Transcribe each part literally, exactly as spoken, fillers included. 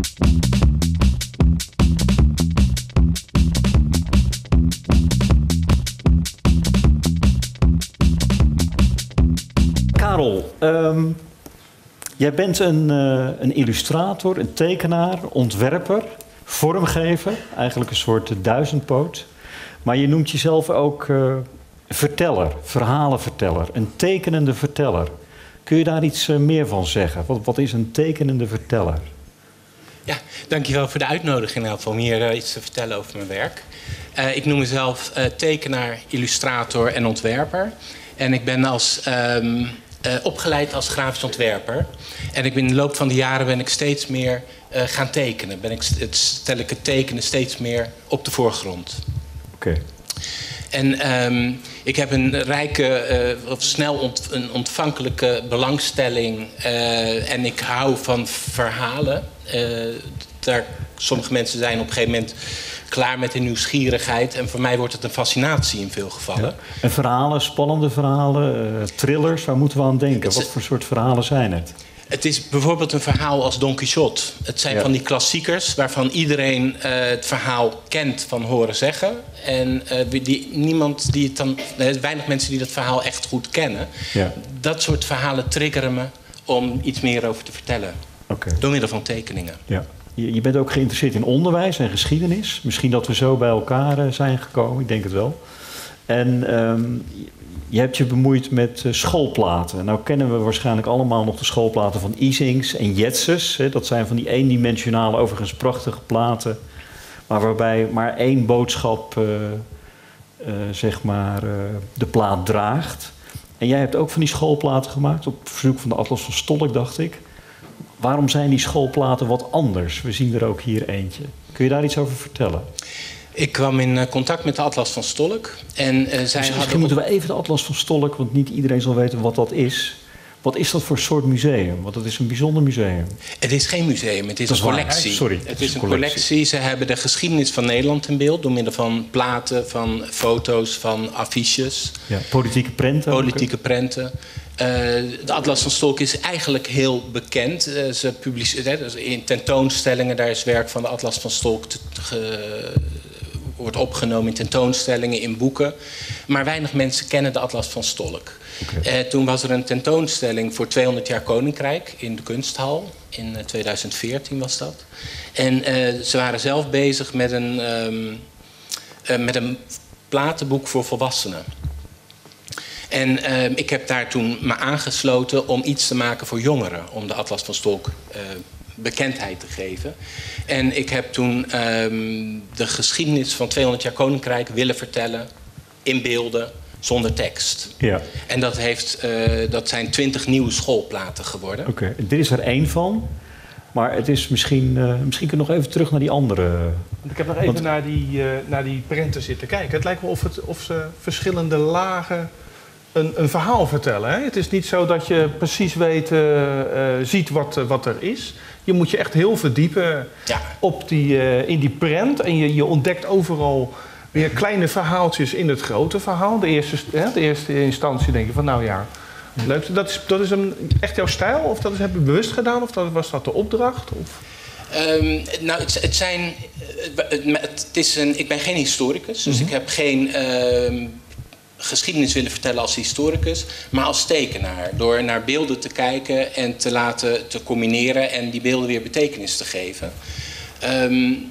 Karel, um, jij bent een, uh, een illustrator, een tekenaar, ontwerper, vormgever. Eigenlijk een soort duizendpoot. Maar je noemt jezelf ook uh, verteller, verhalenverteller, een tekenende verteller. Kun je daar iets uh, meer van zeggen? Wat, wat is een tekenende verteller? Ja, dankjewel voor de uitnodiging om hier uh, iets te vertellen over mijn werk. Uh, ik noem mezelf uh, tekenaar, illustrator en ontwerper. En ik ben als, um, uh, opgeleid als grafisch ontwerper. En ik ben in de loop van de jaren ben ik steeds meer uh, gaan tekenen. Ben ik, het, stel ik het tekenen steeds meer op de voorgrond. Oké. Okay. En um, ik heb een rijke, uh, of snel ont, een ontvankelijke belangstelling. Uh, en ik hou van verhalen. Uh, daar, sommige mensen zijn op een gegeven moment klaar met hun nieuwsgierigheid. En voor mij wordt het een fascinatie in veel gevallen. Ja. En verhalen, spannende verhalen, uh, thrillers, waar moeten we aan denken? Wat voor soort verhalen zijn het? Het is bijvoorbeeld een verhaal als Don Quixote. Het zijn ja. van die klassiekers waarvan iedereen uh, het verhaal kent van horen zeggen. En uh, die, niemand die het dan, weinig mensen die dat verhaal echt goed kennen. Ja. Dat soort verhalen triggeren me om iets meer over te vertellen. Okay. Door middel van tekeningen. Ja. Je, je bent ook geïnteresseerd in onderwijs en geschiedenis. Misschien dat we zo bij elkaar uh, zijn gekomen, ik denk het wel. En um, je hebt je bemoeid met uh, schoolplaten. Nou kennen we waarschijnlijk allemaal nog de schoolplaten van Isings en Jetses. Hè. Dat zijn van die eendimensionale, overigens prachtige platen. Maar waarbij maar één boodschap uh, uh, zeg maar, uh, de plaat draagt. En jij hebt ook van die schoolplaten gemaakt, op verzoek van de Atlas van Stolk, dacht ik. Waarom zijn die schoolplaten wat anders? We zien er ook hier eentje. Kun je daar iets over vertellen? Ik kwam in contact met de Atlas van Stolk. En, uh, zij dus misschien hadden... moeten we even de Atlas van Stolk, want niet iedereen zal weten wat dat is. Wat is dat voor soort museum? Want het is een bijzonder museum. Het is geen museum, het is een collectie. Sorry, het is een collectie. Ze hebben de geschiedenis van Nederland in beeld door middel van platen, van foto's, van affiches. Ja, politieke prenten. Politieke prenten. Uh, de Atlas van Stolk is eigenlijk heel bekend. Uh, ze publiceren in tentoonstellingen, daar is werk van de Atlas van Stolk te, ge, wordt opgenomen in tentoonstellingen, in boeken. Maar weinig mensen kennen de Atlas van Stolk. Okay. Uh, toen was er een tentoonstelling voor tweehonderd jaar Koninkrijk in de Kunsthal. In uh, tweeduizend veertien was dat. En uh, ze waren zelf bezig met een, um, uh, met een platenboek voor volwassenen. En uh, ik heb daar toen me aangesloten om iets te maken voor jongeren. Om de Atlas van Stolk uh, bekendheid te geven. En ik heb toen uh, de geschiedenis van tweehonderd jaar Koninkrijk willen vertellen in beelden, zonder tekst. Ja. En dat, heeft, uh, dat zijn twintig nieuwe schoolplaten geworden. Oké, okay. Dit is er één van. Maar het is misschien... Uh, misschien kunnen we nog even terug naar die andere... Ik heb nog even Want... naar, die, uh, naar die prenten zitten kijken. Het lijkt wel of, het, of ze verschillende lagen een, een verhaal vertellen. Hè? Het is niet zo dat je precies weet, uh, uh, ziet wat, uh, wat er is. Je moet je echt heel verdiepen ja. op die, uh, in die prent. En je, je ontdekt overal weer kleine verhaaltjes in het grote verhaal. De eerste, hè, de eerste instantie denk je van nou ja, leuk. Dat is, dat is een, echt jouw stijl? Of dat is, heb je bewust gedaan? Of dat, was dat de opdracht? Of? Um, nou, het, het zijn... Het is een, ik ben geen historicus, dus mm-hmm. ik heb geen uh, geschiedenis willen vertellen als historicus, maar als tekenaar. Door naar beelden te kijken en te laten te combineren en die beelden weer betekenis te geven. Um,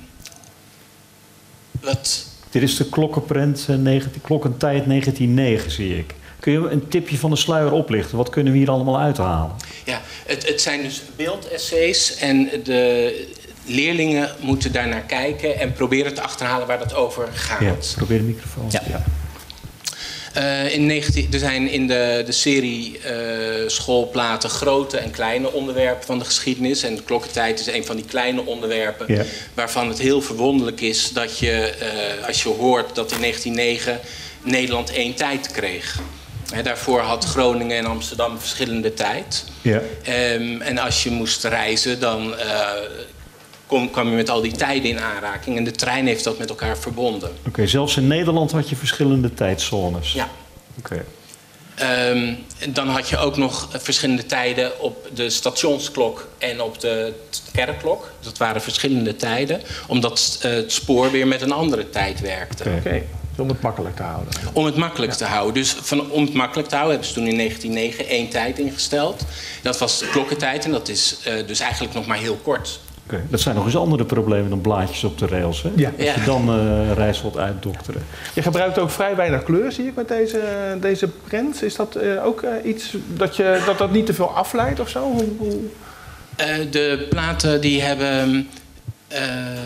wat... Dit is de klokkenprent, uh, klokkentijd negentien negen, zie ik. Kun je een tipje van de sluier oplichten? Wat kunnen we hier allemaal uithalen? Ja, het, het zijn dus beeldessays en de leerlingen moeten daarnaar kijken en proberen te achterhalen waar dat over gaat. Ja, probeer de microfoon. Ja. Ja. Uh, in negentien, er zijn in de, de serie uh, schoolplaten grote en kleine onderwerpen van de geschiedenis. En de klokkentijd is een van die kleine onderwerpen. Ja. Waarvan het heel verwonderlijk is dat je, uh, als je hoort dat in negentien negen Nederland één tijd kreeg. He, daarvoor had Groningen en Amsterdam verschillende tijd. Ja. Um, en als je moest reizen, dan uh, kom, kwam je met al die tijden in aanraking. En de trein heeft dat met elkaar verbonden. Oké, okay, zelfs in Nederland had je verschillende tijdzones. Ja. Oké. Um, dan had je ook nog verschillende tijden op de stationsklok en op de kerkklok. Dat waren verschillende tijden, omdat uh, het spoor weer met een andere tijd werkte. Oké, okay. Dus om het makkelijk te houden. Om het makkelijk ja. te houden. Dus van, om het makkelijk te houden hebben ze toen in negentien nul negen één tijd ingesteld. Dat was de klokkentijd en dat is uh, dus eigenlijk nog maar heel kort. Okay. Dat zijn nog eens andere problemen dan blaadjes op de rails, hè? Ja. Als je ja. dan uh, reis wilt uitdokteren. Je gebruikt ook vrij weinig kleur, zie ik, met deze, deze print. Is dat uh, ook uh, iets dat, je, dat dat niet te veel afleidt of zo? Hoe, hoe... Uh, de platen die hebben... Uh,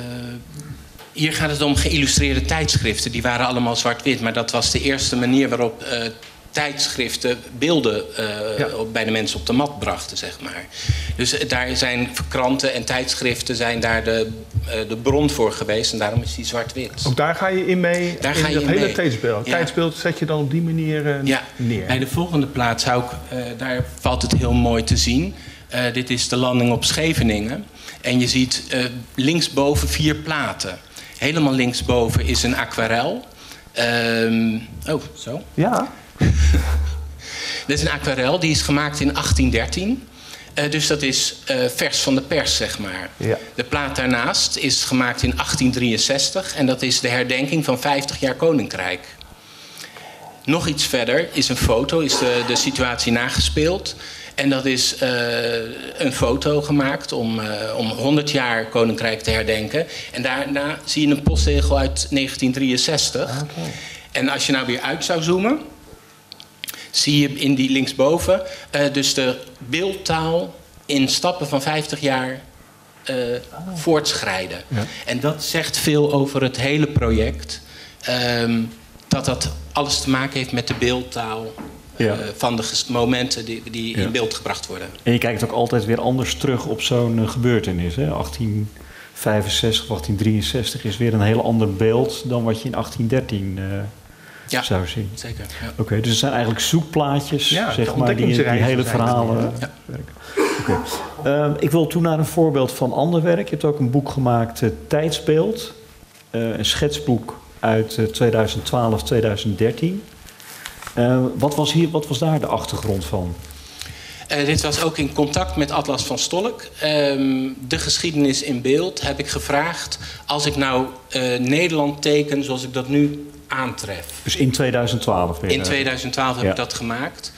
hier gaat het om geïllustreerde tijdschriften. Die waren allemaal zwart-wit, maar dat was de eerste manier waarop... Uh, tijdschriften beelden uh, ja. bij de mensen op de mat brachten, zeg maar. Dus uh, daar zijn kranten en tijdschriften zijn daar de, uh, de bron voor geweest en daarom is die zwart-wit. Ook daar ga je in mee, daar in ga je dat in hele mee. tijdsbeeld. Ja. Tijdsbeeld zet je dan op die manier uh, ja. neer. Bij de volgende plaat zou ik, uh, daar valt het heel mooi te zien. Uh, dit is de landing op Scheveningen. En je ziet uh, linksboven vier platen. Helemaal linksboven is een aquarel. Um, oh, zo. Ja. Dit is een aquarel, die is gemaakt in achttien dertien. Uh, dus dat is uh, vers van de pers, zeg maar. Ja. De plaat daarnaast is gemaakt in achttien drieënzestig... en dat is de herdenking van vijftig jaar Koninkrijk. Nog iets verder is een foto, is de, de situatie nagespeeld. En dat is uh, een foto gemaakt om, uh, om honderd jaar Koninkrijk te herdenken. En daarna zie je een postzegel uit negentien drieënzestig. Okay. En als je nou weer uit zou zoomen... zie je in die linksboven uh, dus de beeldtaal in stappen van vijftig jaar uh, oh. voortschrijden. Ja. En dat zegt veel over het hele project. Um, dat dat alles te maken heeft met de beeldtaal uh, ja. van de momenten die, die ja. in beeld gebracht worden. En je kijkt ook altijd weer anders terug op zo'n uh, gebeurtenis. Hè? achttien vijfenzestig of achttien drieënzestig is weer een heel ander beeld dan wat je in achttien dertien... Uh, Ja, zou zien. Zeker. Ja. Oké, okay, dus het zijn eigenlijk zoekplaatjes, ja, zeg maar, die, die hele verhalen ja. werken. Okay. Uh, ik wil toe naar een voorbeeld van ander werk. Je hebt ook een boek gemaakt, uh, Tijdsbeeld. Uh, een schetsboek uit uh, tweeduizend twaalf tweeduizend dertien. Uh, wat, was hier, wat was daar de achtergrond van? Uh, dit was ook in contact met Atlas van Stolk. Um, de geschiedenis in beeld heb ik gevraagd... als ik nou uh, Nederland teken zoals ik dat nu aantref. Dus in tweeduizend twaalf weer? In tweeduizend twaalf heb ja. ik dat gemaakt.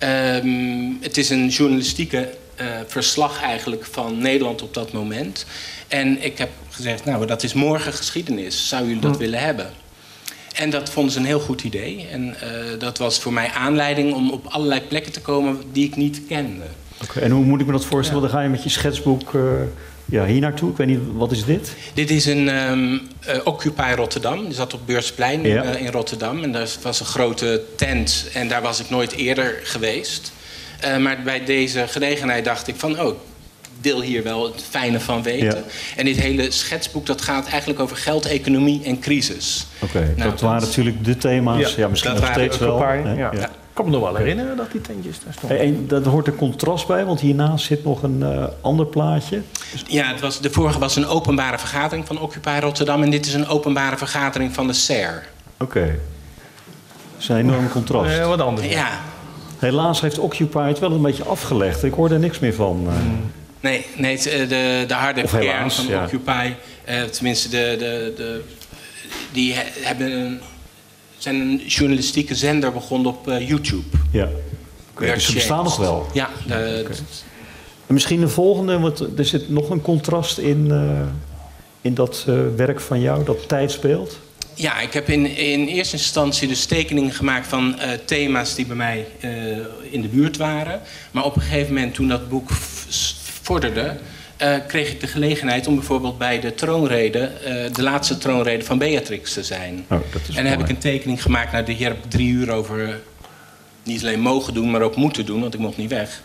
Um, het is een journalistieke uh, verslag eigenlijk van Nederland op dat moment. En ik heb gezegd, nou, dat is morgen geschiedenis. Zouden jullie dat hm. willen hebben? En dat vonden ze een heel goed idee. En uh, dat was voor mij aanleiding om op allerlei plekken te komen die ik niet kende. Okay, en hoe moet ik me dat voorstellen? Ja. Dan ga je met je schetsboek uh, ja, hier naartoe. Ik weet niet, wat is dit? Dit is een um, uh, Occupy Rotterdam. Die zat op Beursplein ja. uh, in Rotterdam. En daar was een grote tent. En daar was ik nooit eerder geweest. Uh, maar bij deze gelegenheid dacht ik van... oh, deel hier wel het fijne van weten. Ja. En dit hele schetsboek dat gaat eigenlijk over geld, economie en crisis. Oké, okay, nou, dat waren natuurlijk de thema's. Ja, ja misschien nog steeds wel. Paar, ja. Ja. Ja. Ik kan me nog wel herinneren dat die tentjes daar stonden. Hey, en dat hoort een contrast bij, want hiernaast zit nog een uh, ander plaatje. Ja, het was, de vorige was een openbare vergadering van Occupy Rotterdam... en dit is een openbare vergadering van de S E R. Oké. Okay. Dat is een enorm contrast. Ja, wat anders. Ja. Helaas heeft Occupy het wel een beetje afgelegd. Ik hoor er niks meer van. Uh. Mm. Nee, nee de, de harde of kern helaas, van ja. Occupy, uh, tenminste, de, de, de, die he, hebben een, zijn een journalistieke zender begonnen op uh, YouTube. Ja, okay, dus ze bestaan nog wel. Ja. De, okay. En misschien de volgende, want er zit nog een contrast in, uh, in dat uh, werk van jou, dat tijdsbeeld. Ja, ik heb in, in eerste instantie dus tekeningen gemaakt van uh, thema's die bij mij uh, in de buurt waren. Maar op een gegeven moment, toen dat boek vorderde, uh, kreeg ik de gelegenheid om bijvoorbeeld bij de troonrede, uh, de laatste troonrede van Beatrix te zijn. Oh, dat is en dan heb ik een tekening gemaakt. Nou, hier heb ik drie uur over uh, niet alleen mogen doen, maar ook moeten doen, want ik mocht niet weg.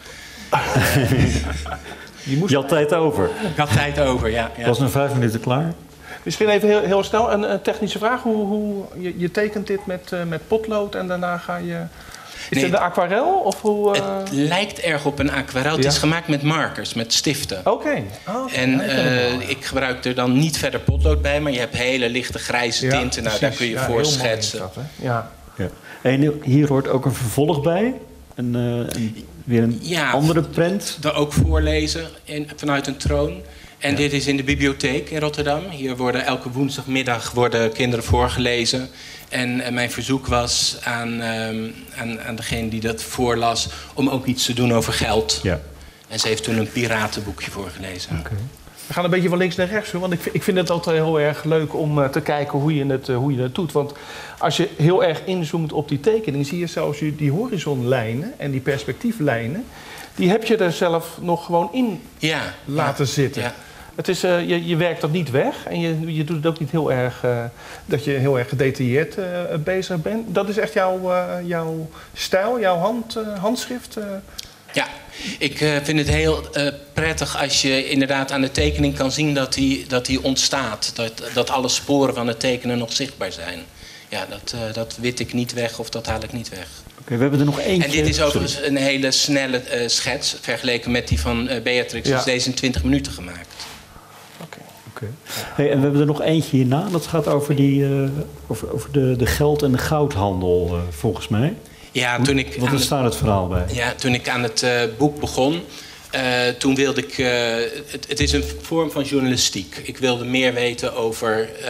Je, moest... Je had tijd over. Ik had tijd over, ja. ja. Was na vijf minuten klaar? Misschien even heel, heel snel een, een technische vraag. Hoe, hoe, je, je tekent dit met, uh, met potlood en daarna ga je... Is nee, het een aquarel? Of hoe, uh... Het lijkt erg op een aquarel. Ja. Het is gemaakt met markers, met stiften. Oké. Okay. Oh, okay. En uh, ik gebruik er dan niet verder potlood bij, maar je hebt hele lichte grijze ja, tinten. Nou, daar kun je ja, voor schetsen. Dat, ja. Ja. En hier hoort ook een vervolg bij. Een, uh, een, weer een ja, andere prent. Er ook voorlezen in, vanuit een troon. En ja. Dit is in de bibliotheek in Rotterdam. Hier worden elke woensdagmiddag worden kinderen voorgelezen. En uh, mijn verzoek was aan, um, aan, aan degene die dat voorlas om ook iets te doen over geld. Ja. En ze heeft toen een piratenboekje voorgelezen. Okay. We gaan een beetje van links naar rechts, want ik vind, ik vind het altijd heel erg leuk om uh, te kijken hoe je, het, uh, hoe je het doet. Want als je heel erg inzoomt op die tekening, zie je zelfs die horizonlijnen en die perspectieflijnen. Die heb je er zelf nog gewoon in ja, laten ja, zitten. Ja. Het is, uh, je, je werkt dat niet weg en je, je doet het ook niet heel erg, uh, dat je heel erg gedetailleerd uh, bezig bent. Dat is echt jouw, uh, jouw stijl, jouw hand, uh, handschrift? Uh. Ja, ik uh, vind het heel uh, prettig als je inderdaad aan de tekening kan zien dat die, dat die ontstaat. Dat, dat alle sporen van het tekenen nog zichtbaar zijn. Ja, dat, uh, dat wit ik niet weg of dat haal ik niet weg. Oké, okay, we hebben er nog eentje. En dit is overigens een hele snelle uh, schets. Vergeleken met die van uh, Beatrix ja. is deze in twintig minuten gemaakt. Oké. Okay. Hey, en we hebben er nog eentje hierna. Dat gaat over, die, uh, over, over de, de geld- en de goudhandel, uh, volgens mij. Ja, toen ik Wat is daar het verhaal bij? Ja, toen ik aan het uh, boek begon, uh, toen wilde ik... Uh, het, het is een vorm van journalistiek. Ik wilde meer weten over uh,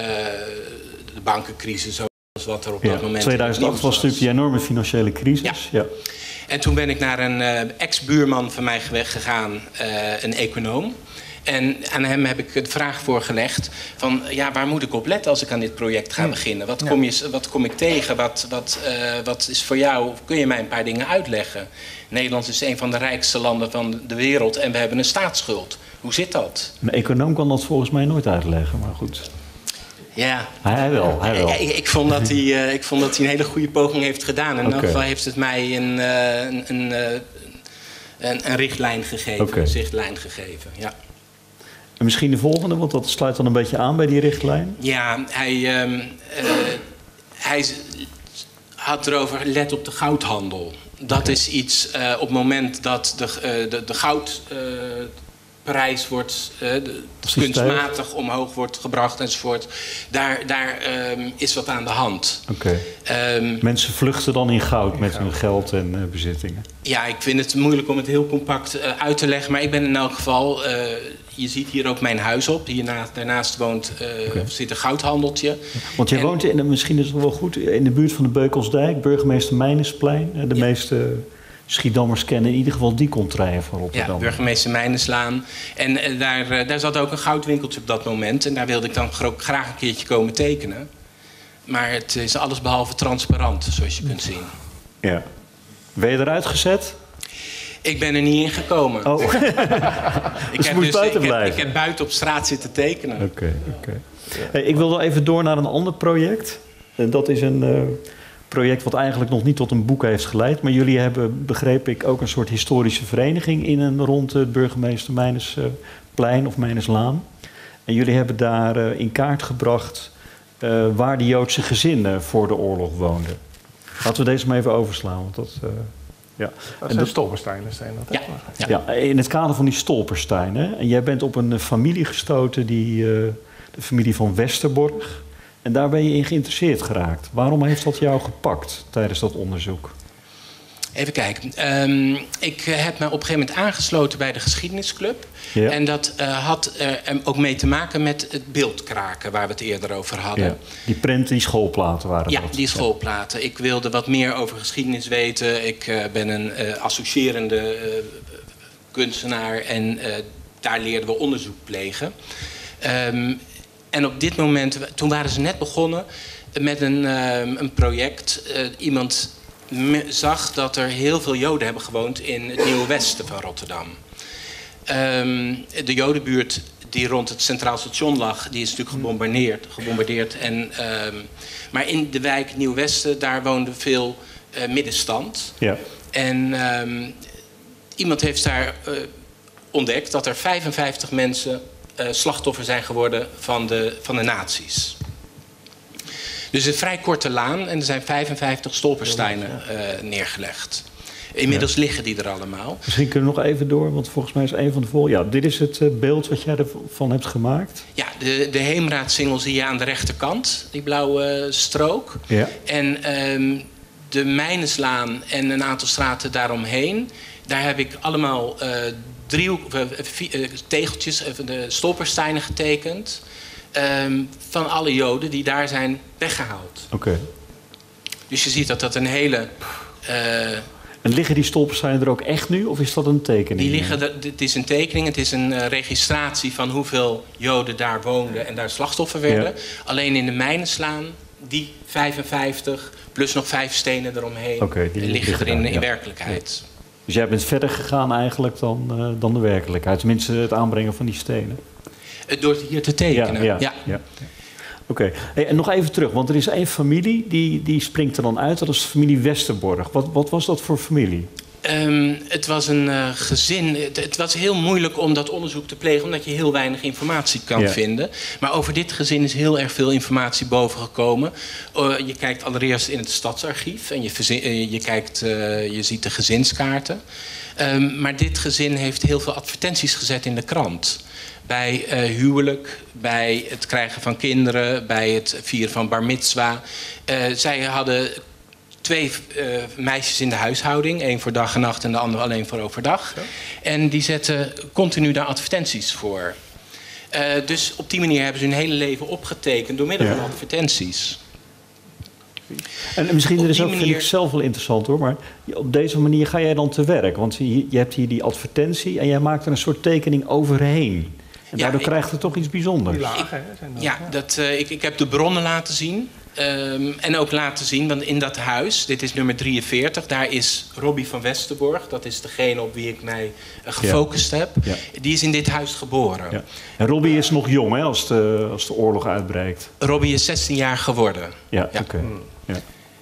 de bankencrisis, zoals wat er op ja, dat moment... tweeduizend acht was natuurlijk die enorme financiële crisis. Ja. Ja. En toen ben ik naar een uh, ex-buurman van mij gegaan, uh, een econoom. En aan hem heb ik de vraag voorgelegd van, ja, waar moet ik op letten als ik aan dit project ga beginnen? Wat kom, je, wat kom ik tegen? Wat, wat, uh, wat is voor jou? Kun je mij een paar dingen uitleggen? Nederland is een van de rijkste landen van de wereld en we hebben een staatsschuld. Hoe zit dat? Een econoom kan dat volgens mij nooit uitleggen, maar goed. Ja, hij wel. Hij wel. Ik, ik, vond dat hij, uh, ik vond dat hij een hele goede poging heeft gedaan. En in elk geval heeft het mij een, uh, een, een, uh, een, een richtlijn gegeven, okay. Een zichtlijn gegeven, ja. En misschien de volgende, want dat sluit dan een beetje aan bij die richtlijn. Ja, hij, um, uh, hij had erover, let op de goudhandel. Dat okay. is iets, uh, op het moment dat de, uh, de, de goudprijs uh, wordt uh, de, kunstmatig omhoog wordt gebracht enzovoort. Daar, daar um, is wat aan de hand. Okay. Um, Mensen vluchten dan in goud met hun geld en uh, bezittingen. Ja, ik vind het moeilijk om het heel compact uh, uit te leggen. Maar ik ben in elk geval... Uh, je ziet hier ook mijn huis op. Hiernaast, daarnaast woont, uh, okay. zit een goudhandeltje. Want jij en, woont, in, misschien is het wel goed, in de buurt van de Beukelsdijk, burgemeester Meinersplein. De ja. meeste Schiedammers kennen in ieder geval die contraien van Rotterdam. Ja, burgemeester Meinerslaan. En uh, daar, uh, daar zat ook een goudwinkeltje op dat moment. En daar wilde ik dan graag een keertje komen tekenen. Maar het is allesbehalve transparant, zoals je kunt zien. Ja. Ben je eruit gezet? Ik ben er niet in gekomen. Oh. ik, dus heb moest dus, buiten ik, blijven? heb, ik heb buiten op straat zitten tekenen. Oké, okay, oké. Okay. Hey, ik wil wel even door naar een ander project. En dat is een uh, project wat eigenlijk nog niet tot een boek heeft geleid. Maar jullie hebben, begreep ik, ook een soort historische vereniging in en rond het burgemeester Meinersplein of Meinerslaan. En jullie hebben daar uh, in kaart gebracht uh, waar de Joodse gezinnen voor de oorlog woonden. Laten we deze maar even overslaan, want dat... Uh, Ja. Dat zijn stolpersteinen. Zijn dat, ja. Ja. ja, in het kader van die stolpersteinen. En jij bent op een familie gestoten, die, uh, de familie van Westerborg. En daar ben je in geïnteresseerd geraakt. Waarom heeft dat jou gepakt tijdens dat onderzoek? Even kijken. Um, ik heb me op een gegeven moment aangesloten bij de geschiedenisclub. Ja. En dat uh, had er ook mee te maken met het beeldkraken waar we het eerder over hadden. Ja. Die prenten, die schoolplaten waren ja, dat. Ja, die schoolplaten. Ik wilde wat meer over geschiedenis weten. Ik uh, ben een uh, associërende uh, kunstenaar en uh, daar leerden we onderzoek plegen. Um, en op dit moment, toen waren ze net begonnen met een, uh, een project. Uh, iemand... zag dat er heel veel Joden hebben gewoond in het Nieuwe Westen van Rotterdam. Um, de Jodenbuurt die rond het Centraal Station lag, die is natuurlijk gebombardeerd. gebombardeerd en, um, maar in de wijk Nieuw Westen, daar woonde veel uh, middenstand. Ja. En um, iemand heeft daar uh, ontdekt dat er vijfenvijftig mensen uh, slachtoffer zijn geworden van de, van de nazi's. Dus een vrij korte laan en er zijn vijfenvijftig stolpersteinen uh, neergelegd. Inmiddels ja. liggen die er allemaal. Misschien kunnen we nog even door, want volgens mij is een van de vol. Ja, dit is het uh, beeld wat jij ervan hebt gemaakt. Ja, de, de Heemraadsingel zie je aan de rechterkant, die blauwe strook. Ja. En um, de Mijnenslaan en een aantal straten daaromheen, daar heb ik allemaal uh, driehoek, uh, uh, tegeltjes, uh, de stolpersteinen getekend. Um, van alle Joden die daar zijn weggehaald. Oké. Okay. Dus je ziet dat dat een hele... Uh, en liggen die stolpersteinen er ook echt nu, of is dat een tekening? Die liggen er, het is een tekening, het is een uh, registratie van hoeveel Joden daar woonden en daar slachtoffer werden. Ja. Alleen in de Mijnenslaan, die vijfenvijftig plus nog vijf stenen eromheen, okay, die liggen, liggen er in, in ja. werkelijkheid. Ja. Dus jij bent verder gegaan eigenlijk dan, uh, dan de werkelijkheid, tenminste het aanbrengen van die stenen. Uh, door het hier te tekenen, ja. ja. ja. ja. Oké, okay. Hey, en nog even terug, want er is één familie die, die springt er dan uit. Dat is de familie Westerborg. Wat, wat was dat voor familie? Um, het was een uh, gezin. Het, het was heel moeilijk om dat onderzoek te plegen, omdat je heel weinig informatie kan ja. vinden. Maar over dit gezin is heel erg veel informatie bovengekomen. Uh, je kijkt allereerst in het stadsarchief en je, uh, je, kijkt, uh, je ziet de gezinskaarten. Um, maar dit gezin heeft heel veel advertenties gezet in de krant. Bij uh, huwelijk, bij het krijgen van kinderen, bij het vieren van bar mitzwa. Uh, zij hadden twee uh, meisjes in de huishouding. één voor dag en nacht en de andere alleen voor overdag. Ja. En die zetten continu daar advertenties voor. Uh, dus op die manier hebben ze hun hele leven opgetekend door middel ja. van advertenties. En misschien er is ook, manier... vind ik zelf wel interessant hoor, maar op deze manier ga jij dan te werk. Want je, je hebt hier die advertentie en jij maakt er een soort tekening overheen. En daardoor ja, ik, krijgt het toch iets bijzonders. Die lagen, hè, zijn dat, ja, ja. Dat, uh, ik, ik heb de bronnen laten zien. Um, en ook laten zien, want in dat huis, dit is nummer drieënveertig... daar is Robbie van Westerborg, dat is degene op wie ik mij uh, gefocust ja. heb. Ja. Die is in dit huis geboren. Ja. En Robbie is nog jong, hè, als de, als de oorlog uitbreekt. Robbie is zestien jaar geworden. Ja, ja. oké. Okay. Ja.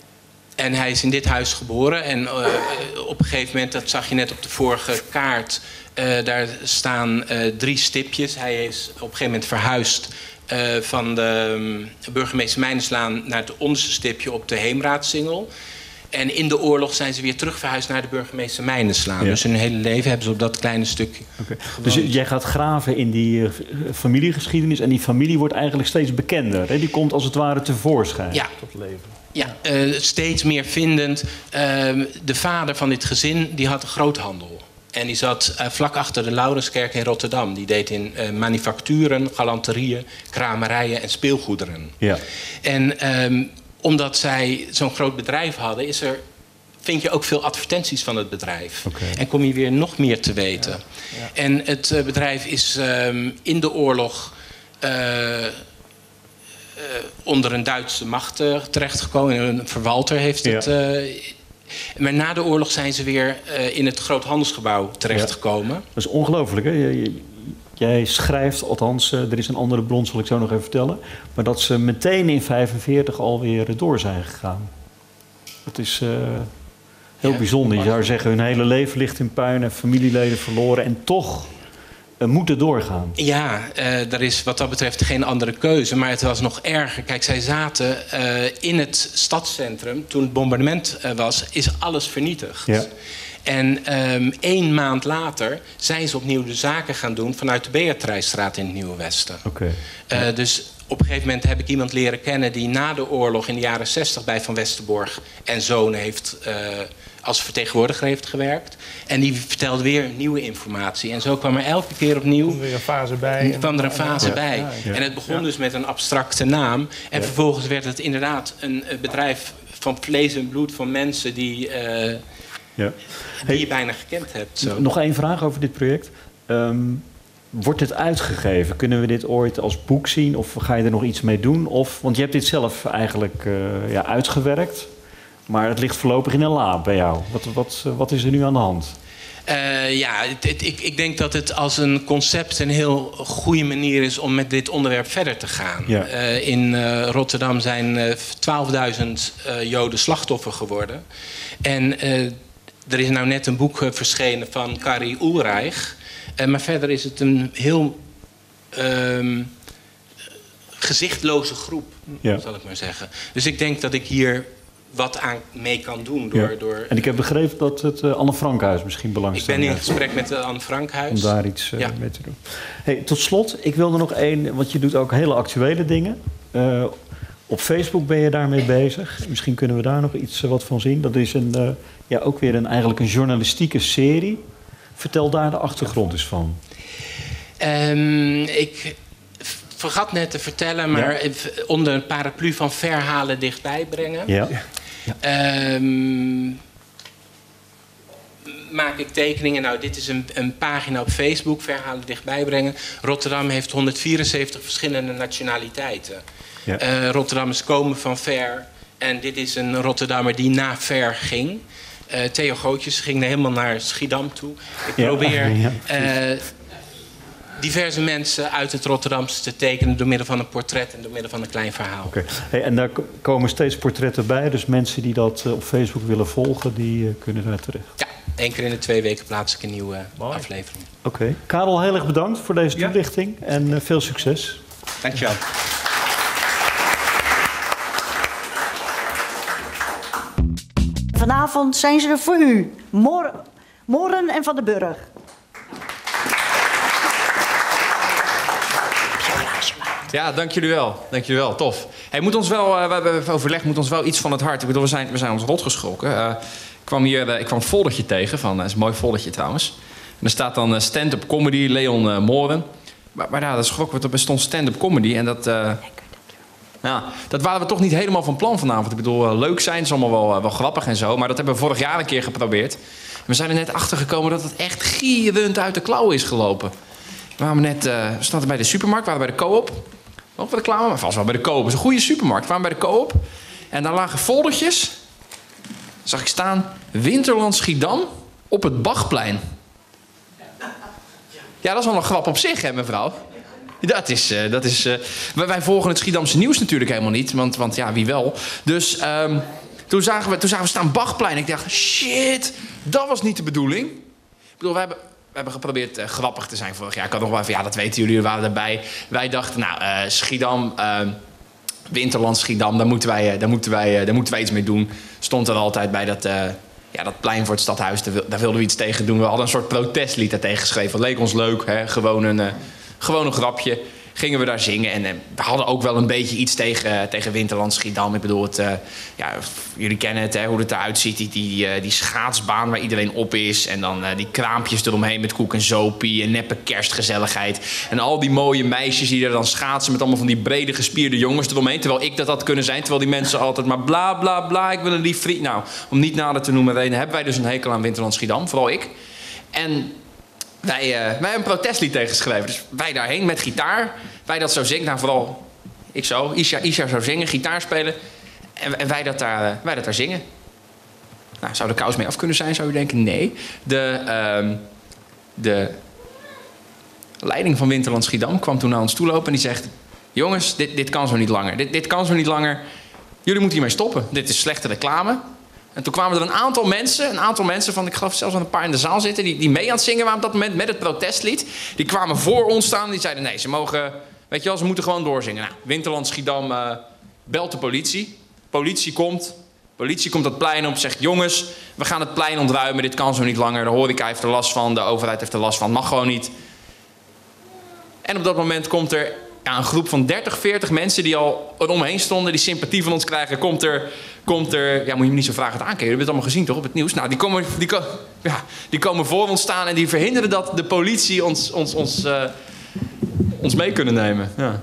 En hij is in dit huis geboren. En uh, op een gegeven moment, dat zag je net op de vorige kaart... Uh, daar staan uh, drie stipjes. Hij is op een gegeven moment verhuisd uh, van de um, burgemeester Mijnenslaan naar het onderste stipje op de Heemraadsingel. En in de oorlog zijn ze weer terug verhuisd naar de burgemeester Mijnenslaan. Ja. Dus hun hele leven hebben ze op dat kleine stukje okay. Dus jij gaat graven in die uh, familiegeschiedenis en die familie wordt eigenlijk steeds bekender. Hè? Die komt als het ware tevoorschijn. Ja. Tot leven. Ja, uh, steeds meer vindend. Uh, de vader van dit gezin die had een groothandel. En die zat uh, vlak achter de Laurenskerk in Rotterdam. Die deed in uh, manufacturen, galanterieën, kramerijen en speelgoederen. Ja. En um, omdat zij zo'n groot bedrijf hadden, is er, vind je ook veel advertenties van het bedrijf. Okay. En kom je weer nog meer te weten. Ja. Ja. En het uh, bedrijf is um, in de oorlog uh, uh, onder een Duitse macht uh, terechtgekomen. Een verwalter heeft het... Ja. Uh, Maar na de oorlog zijn ze weer uh, in het groothandelsgebouw terechtgekomen. Ja, dat is ongelooflijk, hè? Jij schrijft, althans, uh, er is een andere bron, zal ik zo nog even vertellen... maar dat ze meteen in vijfenveertig alweer door zijn gegaan. Dat is uh, heel ja, bijzonder. Je zou zeggen, hun hele leven ligt in puin en familieleden verloren... en toch uh, moeten doorgaan. Ja, uh, er is wat dat betreft geen andere keuze. Maar het was nog erger. Kijk, zij zaten uh, in het stadscentrum. Toen het bombardement uh, was, is alles vernietigd. Ja. En um, één maand later zijn ze opnieuw de zaken gaan doen... vanuit de Beatricestraat in het Nieuwe Westen. Okay. Uh, dus op een gegeven moment heb ik iemand leren kennen... die na de oorlog in de jaren zestig bij Van Westerborg en Zonen heeft... Uh, als vertegenwoordiger heeft gewerkt. En die vertelde weer nieuwe informatie. En zo kwam er elke keer opnieuw... kwam er een fase bij. kwam er een fase ja. bij. Ja, ja. En het begon ja. dus met een abstracte naam. En ja. vervolgens werd het inderdaad een bedrijf van vlees en bloed... van mensen die, uh, ja. die hey, je bijna gekend hebt. Zo. Nog één vraag over dit project. Um, wordt het uitgegeven? Kunnen we dit ooit als boek zien? Of ga je er nog iets mee doen? Of, want je hebt dit zelf eigenlijk uh, ja, uitgewerkt... Maar het ligt voorlopig in een la bij jou. Wat, wat, wat is er nu aan de hand? Uh, ja, het, het, ik, ik denk dat het als een concept een heel goede manier is... om met dit onderwerp verder te gaan. Ja. Uh, in uh, Rotterdam zijn uh, twaalfduizend uh, Joden slachtoffer geworden. En uh, er is nou net een boek uh, verschenen van Kari Ulreich. Uh, maar verder is het een heel... Uh, gezichtloze groep, ja. zal ik maar zeggen. Dus ik denk dat ik hier... wat aan mee kan doen. Door, ja. door, en ik heb begrepen dat het uh, Anne Frankhuis misschien belangstelling heeft. Ik ben in gesprek met uh, Anne Frankhuis. Om daar iets uh, ja. mee te doen. Hey, tot slot, ik wilde nog één... want je doet ook hele actuele dingen. Uh, Op Facebook ben je daarmee bezig. Misschien kunnen we daar nog iets wat van zien. Dat is een, uh, ja, ook weer een, eigenlijk een journalistieke serie. Vertel daar de achtergrond eens van. Um, ik vergat net te vertellen, maar ja. onder een paraplu van Verhalen Dichtbij Brengen. Ja. Ja. Um, maak ik tekeningen. Nou, dit is een, een pagina op Facebook, Verhalen Dichtbij Brengen. Rotterdam heeft honderdvierenzeventig verschillende nationaliteiten. Ja. Uh, Rotterdammers komen van ver. En dit is een Rotterdammer die na ver ging. Uh, Theo Gootjes ging helemaal naar Schiedam toe. Ik ja. probeer ja. uh, diverse mensen uit het Rotterdamse te tekenen door middel van een portret en door middel van een klein verhaal. Okay. Hey, en daar komen steeds portretten bij. Dus mensen die dat uh, op Facebook willen volgen, die uh, kunnen daar terecht. Ja, één keer in de twee weken plaats ik een nieuwe uh, aflevering. Oké. Okay. Karel, heel erg bedankt voor deze toelichting. Ja. En uh, veel succes. Dankjewel. Vanavond zijn ze er voor u. Mor Moren en Van den Burg. Ja, dank jullie wel. Dank jullie wel. Tof. Hey, moet ons wel, uh, we hebben overlegd, moet ons wel iets van het hart. Ik bedoel, we zijn, we zijn ons rot geschrokken. Uh, ik kwam hier, uh, ik kwam een foldertje tegen van, uh, dat is een mooi foldertje trouwens. En er staat dan uh, stand-up comedy, Leon uh, Moren. Maar, maar ja, dat schrok we, er bestond stand-up comedy en dat... Uh, Ja, dat waren we toch niet helemaal van plan vanavond. Ik bedoel, leuk zijn, is allemaal wel, wel grappig en zo. Maar dat hebben we vorig jaar een keer geprobeerd. We zijn er net achter gekomen dat het echt gierend uit de klauwen is gelopen. We waren net, uh, we stonden bij de supermarkt, we waren bij de Coop. Ook bij de reclame, maar vast wel bij de Coop. Het is een goede supermarkt. We waren bij de Coop. En daar lagen foldertjes. Zag ik staan, Winterland Schiedam op het Bachplein. Ja, dat is wel een grap op zich, hè, mevrouw? Dat is, uh, dat is uh, wij volgen het Schiedamse nieuws natuurlijk helemaal niet. Want, want ja, wie wel. Dus um, toen, zagen we, toen zagen we staan Bachplein. Ik dacht, shit, dat was niet de bedoeling. Ik bedoel, we hebben, we hebben geprobeerd uh, grappig te zijn vorig jaar. Ik had nog wel even, ja, dat weten jullie, we waren erbij. Wij dachten, nou, uh, Schiedam, uh, Winterland Schiedam, daar moeten, wij, uh, daar, moeten wij, uh, daar moeten wij iets mee doen. Stond er altijd bij dat... Uh, Ja, dat plein voor het stadhuis, daar wilden we iets tegen doen. We hadden een soort protestlied daartegen geschreven. Dat leek ons leuk, hè? Gewoon een... Uh, Gewoon een grapje. Gingen we daar zingen. En, en we hadden ook wel een beetje iets tegen, tegen Winterland Schiedam. Ik bedoel, het, uh, ja, jullie kennen het, hè, hoe het eruit ziet. Die, die, uh, die schaatsbaan waar iedereen op is. En dan uh, die kraampjes eromheen met koek en zopie. En neppe kerstgezelligheid. En al die mooie meisjes die er dan schaatsen met allemaal van die brede gespierde jongens eromheen. Terwijl ik dat had kunnen zijn. Terwijl die mensen altijd maar bla bla bla. Ik wil een lief vriend. Nou, om niet nader te noemen reden hebben wij dus een hekel aan Winterland Schiedam. Vooral ik. En... Wij, uh, wij hebben een protestlied tegengeschreven. Dus wij daarheen met gitaar. Wij dat zo zingen. Nou, vooral ik zo. Isha, Isha zou zingen, gitaar spelen. En, en wij, dat daar, uh, wij dat daar zingen. Nou, zou de kous mee af kunnen zijn, zou je denken? Nee. De, uh, de leiding van Winterland Schiedam kwam toen naar ons toe lopen en die zegt... Jongens, dit, dit kan zo niet langer. Dit, dit kan zo niet langer. Jullie moeten hiermee stoppen. Dit is slechte reclame. En toen kwamen er een aantal mensen, een aantal mensen van, ik geloof zelfs een paar in de zaal zitten, die, die mee aan het zingen waren op dat moment met het protestlied. Die kwamen voor ons staan en die zeiden, nee, ze mogen, weet je wel, ze moeten gewoon doorzingen. Nou, Winterland Schiedam uh, belt de politie. Politie komt, politie komt dat plein op, zegt, jongens, we gaan het plein ontruimen, dit kan zo niet langer. De horeca heeft er last van, de overheid heeft er last van, mag gewoon niet. En op dat moment komt er ja, een groep van dertig, veertig mensen die al eromheen stonden, die sympathie van ons krijgen, komt er... Komt er, ja, moet je me niet zo vragen het aankijken. Je hebt het allemaal gezien toch op het nieuws? Nou, die komen, die, ko ja, die komen voor ons staan en die verhinderen dat de politie ons, ons, ons, uh, ons mee kunnen nemen. Ja.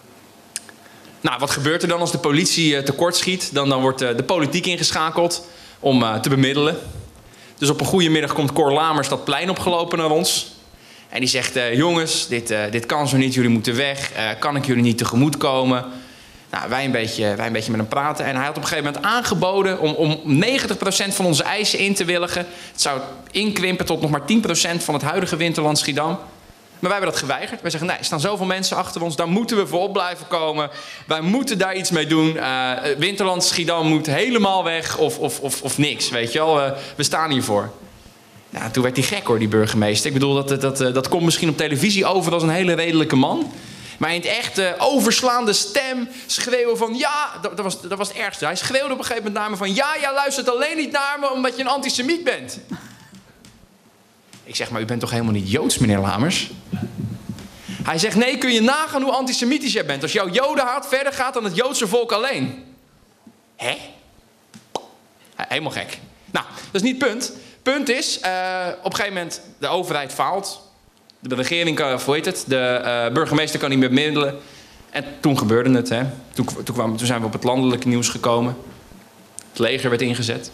Nou, wat gebeurt er dan als de politie uh, tekortschiet? Dan, dan wordt uh, de politiek ingeschakeld om uh, te bemiddelen. Dus op een goede middag komt Cor Lamers dat plein opgelopen naar ons. En die zegt, uh, jongens, dit, uh, dit kan zo niet, jullie moeten weg. Uh, kan ik jullie niet tegemoet komen? Nou, wij een, beetje, wij een beetje met hem praten. En hij had op een gegeven moment aangeboden om, om negentig procent van onze eisen in te willigen. Het zou inkrimpen tot nog maar tien procent van het huidige Winterland Schiedam. Maar wij hebben dat geweigerd. Wij zeggen, nee, er staan zoveel mensen achter ons. Daar moeten we voor op blijven komen. Wij moeten daar iets mee doen. Uh, Winterland Schiedam moet helemaal weg of, of, of, of niks, weet je wel. Uh, we staan hiervoor. Nou, toen werd hij gek hoor, die burgemeester. Ik bedoel, dat, dat, dat, dat komt misschien op televisie over als een hele redelijke man. Maar in het echte overslaande stem schreeuwen van ja, dat, dat, was, dat was het ergste. Hij schreeuwde op een gegeven moment naar me van ja, jij luistert alleen niet naar me omdat je een antisemiet bent. Ik zeg, maar u bent toch helemaal niet Joods, meneer Lamers? Hij zegt, nee, kun je nagaan hoe antisemitisch jij bent... als jouw jodenhaat verder gaat dan het Joodse volk alleen. Hè? Helemaal gek. Nou, dat is niet het punt. Punt is, uh, op een gegeven moment, de overheid faalt. De regering, uh, hoe heet het? De uh, burgemeester kan niet meer bemiddelen. En toen gebeurde het, hè. Toen, toen, kwam, toen zijn we op het landelijke nieuws gekomen. Het leger werd ingezet.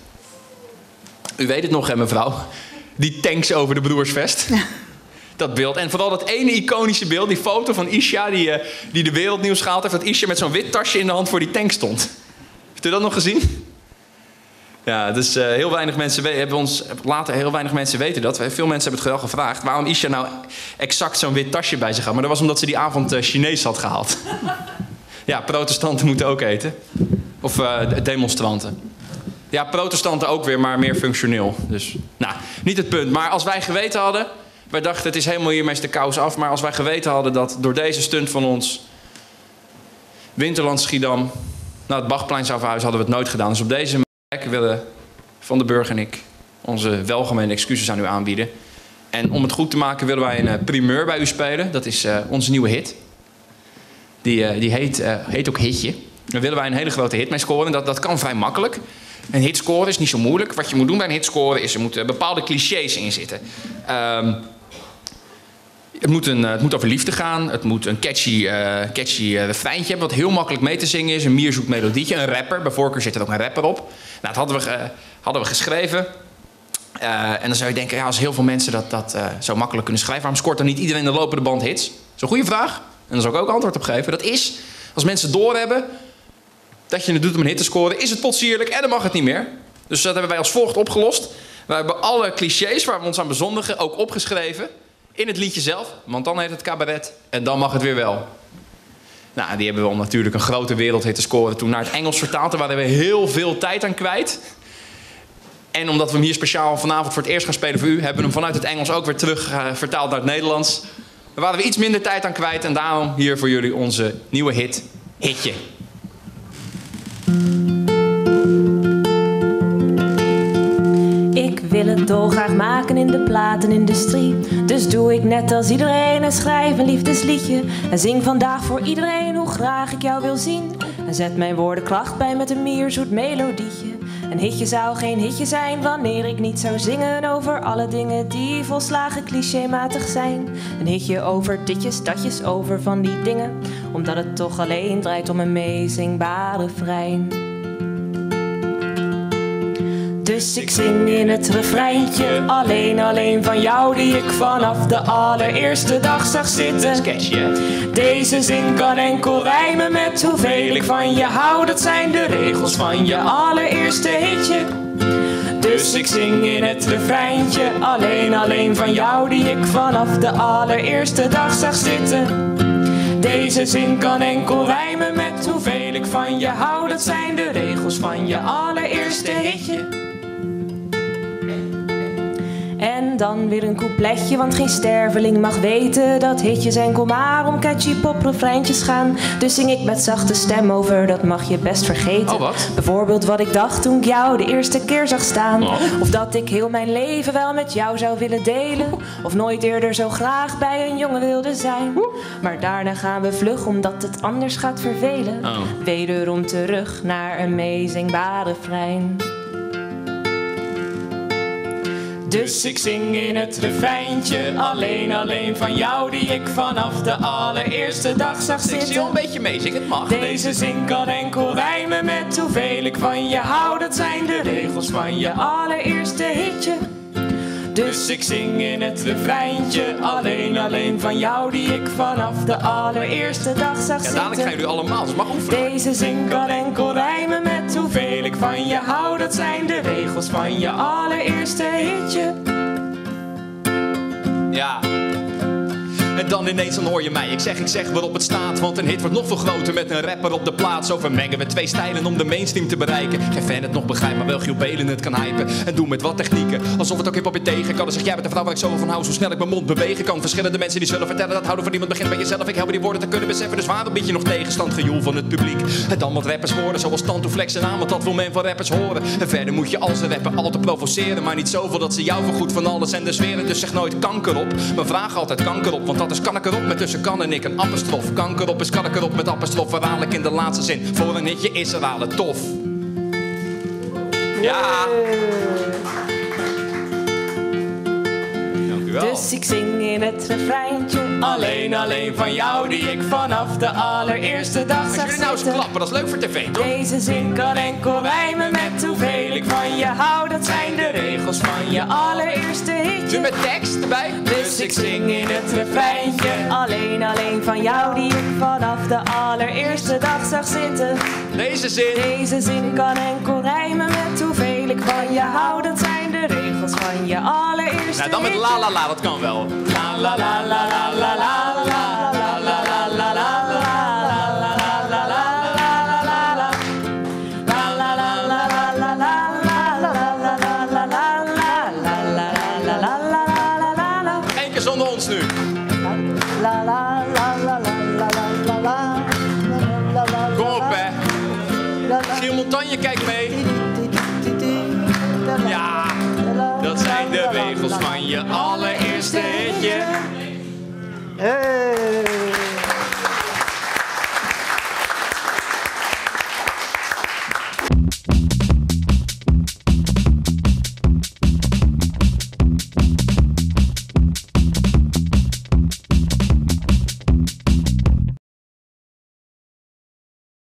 U weet het nog, hè, mevrouw? Die tanks over de Broersvest. Dat beeld. En vooral dat ene iconische beeld, die foto van Isha... die, uh, die de wereldnieuws gehaald heeft... dat Isha met zo'n wit tasje in de hand voor die tank stond. Heeft u dat nog gezien? Ja, dus uh, heel weinig mensen we- hebben ons... Later, heel weinig mensen weten dat. Veel mensen hebben het wel gevraagd... waarom Isha nou exact zo'n wit tasje bij zich had. Maar dat was omdat ze die avond uh, Chinees had gehaald. Ja, protestanten moeten ook eten. Of uh, demonstranten. Ja, protestanten ook weer, maar meer functioneel. Dus, nou, niet het punt. Maar als wij geweten hadden... Wij dachten, het is helemaal hiermee is de kous af. Maar als wij geweten hadden dat door deze stunt van ons... Winterland Schiedam naar het Bachplein zou verhuizen... hadden we het nooit gedaan. Dus op deze manier willen Van den Burg en ik... onze welgemeende excuses aan u aanbieden. En om het goed te maken willen wij een uh, primeur bij u spelen. Dat is uh, onze nieuwe hit. Die, uh, die heet, uh, heet ook Hitje. Daar willen wij een hele grote hit mee scoren. Dat, dat kan vrij makkelijk. Een hit scoren is niet zo moeilijk. Wat je moet doen bij een hit scoren is... er moeten bepaalde clichés in zitten. Um, Het moet, een, het moet over liefde gaan. Het moet een catchy, uh, catchy uh, refreintje hebben... wat heel makkelijk mee te zingen is. Een mierzoet melodietje. Een rapper. Bij voorkeur zit er ook een rapper op. Nou, dat hadden we, uh, hadden we geschreven. Uh, en dan zou je denken... Ja, als heel veel mensen dat, dat uh, zo makkelijk kunnen schrijven... waarom scoort dan niet iedereen de lopende band hits? Dat is een goede vraag. En daar zal ik ook antwoord op geven. Dat is, als mensen doorhebben... dat je het doet om een hit te scoren... is het potsierlijk en dan mag het niet meer. Dus dat hebben wij als volgt opgelost. We hebben alle clichés waar we ons aan bezondigen... ook opgeschreven... in het liedje zelf, want dan heet het cabaret en dan mag het weer wel. Nou, die hebben we om natuurlijk een grote wereldhit te scoren toen naar het Engels vertaald. Daar waren we heel veel tijd aan kwijt. En omdat we hem hier speciaal vanavond voor het eerst gaan spelen voor u... hebben we hem vanuit het Engels ook weer terug uh, vertaald naar het Nederlands. Daar waren we iets minder tijd aan kwijt en daarom hier voor jullie onze nieuwe hit, Hitje. Ik wil het dolgraag maken in de platenindustrie. Dus doe ik net als iedereen en schrijf een liefdesliedje. En zing vandaag voor iedereen hoe graag ik jou wil zien. En zet mijn woorden kracht bij met een mierzoet melodietje. Een hitje zou geen hitje zijn wanneer ik niet zou zingen over alle dingen die volslagen clichématig zijn. Een hitje over ditjes, datjes, over van die dingen. Omdat het toch alleen draait om een meezingbare refrein. Dus ik zing in het refreintje, alleen, alleen van jou die ik vanaf de allereerste dag zag zitten. Deze zin kan enkel rijmen met hoeveel ik van je hou, dat zijn de regels van je allereerste hitje. Dus ik zing in het refreintje, alleen, alleen van jou die ik vanaf de allereerste dag zag zitten. Deze zin kan enkel rijmen met hoeveel ik van je hou, dat zijn de regels van je allereerste hitje. En dan weer een coupletje, want geen sterveling mag weten dat hitjes enkel maar om catchy poprefreintjes gaan. Dus zing ik met zachte stem over, dat mag je best vergeten. Oh, wat? Bijvoorbeeld wat ik dacht toen ik jou de eerste keer zag staan. Oh. Of dat ik heel mijn leven wel met jou zou willen delen. Of nooit eerder zo graag bij een jongen wilde zijn. Maar daarna gaan we vlug, omdat het anders gaat vervelen. Oh. Wederom terug naar een meezingbare refrein. Dus ik zing in het refreintje, alleen, alleen van jou die ik vanaf de allereerste dag zag zitten. Ik zie al een beetje mee, zing het mag. Deze zin kan enkel rijmen met hoeveel ik van je hou, dat zijn de regels van je allereerste hitje. Dus ik zing in het refreintje, alleen, alleen van jou die ik vanaf de allereerste dag zag zitten. Ja, dadelijk gaan jullie allemaal, dus mag oefenen. Deze zin kan enkel rijmen met hoeveel ik van je hou, dat zijn de regels van je allereerste hitje. Ja. En dan ineens dan hoor je mij, ik zeg, ik zeg waarop het staat. Want een hit wordt nog veel groter met een rapper op de plaats. Zo vermengen we twee stijlen om de mainstream te bereiken. Geen fan het nog begrijpt, maar wel Giel Belen het kan hypen. En doe met wat technieken, alsof het ook hip-hop je tegen kan. Dan zeg jij met de vrouw waar ik zo van hou, zo snel ik mijn mond bewegen kan. Verschillende mensen die zullen vertellen dat houden van iemand begint bij jezelf. Ik help die woorden te kunnen beseffen, dus waarom bied je nog tegenstand, gejoel van het publiek? Het dan wat rappers worden, zoals Tanto Flex en aan, want dat wil men van rappers horen. En verder moet je als een rapper altijd provoceren, maar niet zoveel dat ze jou vergoed van alles en de sferen. Dus zeg nooit kanker op, maar vraag altijd kanker op, want dat Wat is kan ik erop met tussen kan en ik een apostrof. Kanker op is kan ik erop met apostrof. Verhaal ik in de laatste zin. Voor een hitje is er halen, tof. Ja. Dank u wel. Dus ik zing in het refreintje. Alleen, alleen van jou die ik vanaf de allereerste dag Als zag jullie nou eens zitten. klappen, dat is leuk voor tv, toch? Deze zin kan enkel rijmen met hoeveel ik van je hou. Dat zijn de regels van je allereerste hitje. Nu met tekst erbij. Dus ik zing in het refreintje. Alleen, alleen van jou die ik vanaf de allereerste dag zag zitten. Deze zin. Deze zin kan enkel rijmen met hoeveel ik van je hou. Dat zijn de regels van je allereerste Nou, dan met hitje. la la la, dat kan wel. La la la la la la la la la la la la la Eén keer zonder ons nu. La la la la la la la la la la. Kom op, hè. Giel Montagne, kijk mee. Ja, dat zijn de regels van je allereerste hitje. Hey.